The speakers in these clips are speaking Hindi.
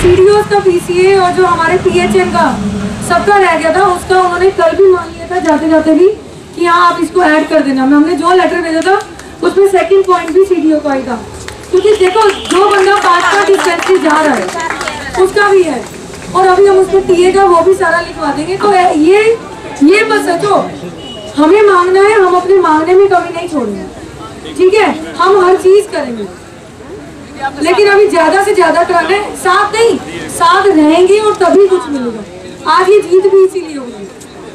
सीडीओ का पीसीए और जो हमारे पीएचएन का सबका रह गया था, उसका उन्होंने कल भी मान लिया था जाते जाते भी कि हाँ आप इसको ऐड कर देना। हमने जो लेटर भेजा था उसमें सेकंड पॉइंट भी सीडीओ का ही था, क्योंकि देखो जो बंदा 5 डिस्पेंसरी जा रहा है उसका भी है, और अभी हम उसको टीए का वो भी सारा लिखवा देंगे। तो ये बस सोचो, हमें मांगना है, हम अपने मांगने में कमी नहीं छोड़ेंगे, ठीक है, हम हर चीज करेंगे, लेकिन अभी ज्यादा से ज्यादा कराना है। साथ नहीं, साथ रहेंगे और तभी कुछ मिलेगा। आज ये जीत भी इसीलिए होगी।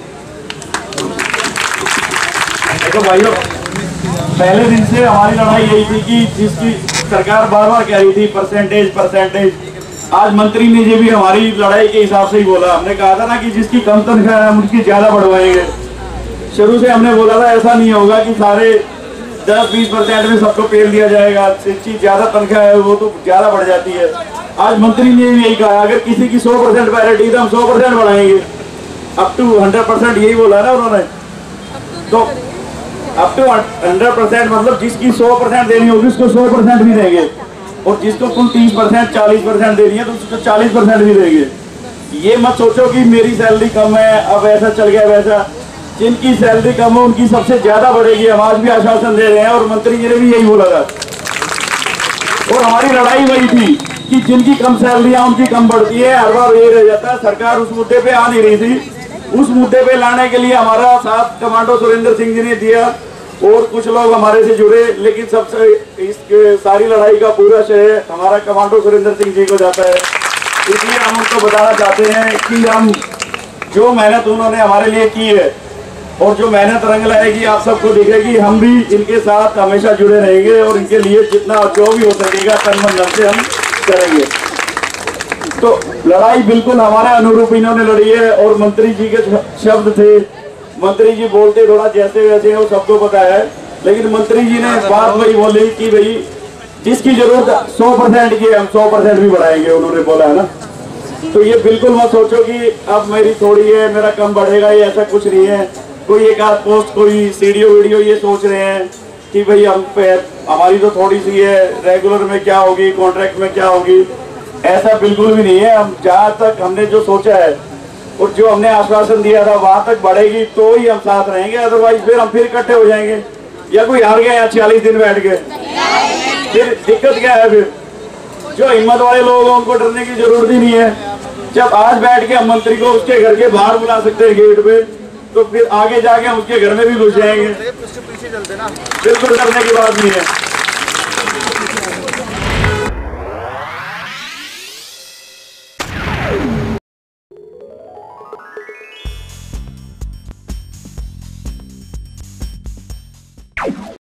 देखो भाइयों, पहले दिन से हमारी लड़ाई यही थी कि जिसकी सरकार बार बार कह रही थी परसेंटेज, आज मंत्री ने ये भी हमारी लड़ाई के हिसाब से ही बोला। हमने कहा था ना कि जिसकी कम तनख्वाह है हम उसकी ज्यादा बढ़वाएंगे। शुरू से हमने बोला था ऐसा नहीं होगा कि सारे 10-20% में सबको पेल दिया जाएगा, जिसकी ज्यादा तनख्वाह है वो तो ज्यादा बढ़ जाती है। आज मंत्री ने भी यही कहा, अगर किसी की 100% पैरिटी तो हम 100% बढ़ाएंगे, अप टू 100% यही बोला ना उन्होंने। तो अप टू 100% मतलब जिसकी 100% देनी होगी उसको 100% भी देंगे, और जिसको कुल 30% 40% देनी है तो उसको 40% भी देंगे। ये मत सोचो कि मेरी सैलरी कम है अब ऐसा चल गया वैसा। जिनकी सैलरी कम है उनकी सबसे ज्यादा बढ़ेगी। हम आज भी आश्वासन दे रहे हैं और मंत्री जी ने भी यही बोला था, और हमारी लड़ाई वही थी कि जिनकी कम सैलरी है उनकी कम बढ़ती है। हर बार ये रह जाता है, सरकार उस मुद्दे पे आ नहीं रही थी। उस मुद्दे पे लाने के लिए हमारा साथ कमांडो सुरेंद्र सिंह जी ने दिया और कुछ लोग हमारे से जुड़े, लेकिन सबसे इस सारी लड़ाई का पूरा श्रेय हमारा कमांडो सुरेंद्र सिंह जी को जाता है। इसलिए हम उनको बताना चाहते हैं कि हम जो मेहनत उन्होंने हमारे लिए की है और जो मेहनत रंग लाएगी आप सबको दिखेगी, हम भी इनके साथ हमेशा जुड़े रहेंगे और इनके लिए जितना जो भी हो सकेगा तन मन धन से हम करेंगे। तो लड़ाई बिल्कुल हमारे अनुरूप इन्होंने लड़ी है, और मंत्री जी के शब्द थे, मंत्री जी बोलते थोड़ा जैसे वैसे वो सबको पता है, लेकिन मंत्री जी ने बात वही बोली कि भाई जिसकी जरूरत 100% की हम 100% भी बढ़ाएंगे, उन्होंने बोला है ना। तो ये बिल्कुल मत सोचो कि अब मेरी थोड़ी है मेरा कम बढ़ेगा, ये ऐसा कुछ नहीं है। कोई एक आध पोस्ट, कोई सीडीओ वीडियो ये सोच रहे हैं कि भाई हम हमारी तो थोड़ी सी है, रेगुलर में क्या होगी, कॉन्ट्रैक्ट में क्या होगी, ऐसा बिल्कुल भी नहीं है। हम जहाँ तक हमने जो सोचा है और जो हमने आश्वासन दिया था वहां तक बढ़ेगी तो ही हम साथ रहेंगे, अदरवाइज फिर हम फिर इकट्ठे हो जाएंगे। या कोई हार गया 46 दिन बैठ के, फिर दिक्कत क्या है? फिर जो हिम्मत वाले लोग हैं उनको डरने की जरूरत ही नहीं है। जब आज बैठ के हम मंत्री को उसके घर के बाहर बुला सकते हैं गेट पे, तो फिर आगे जाके हम उसके घर में भी घुस जाएंगे। बिल्कुल डरने की बात नहीं है।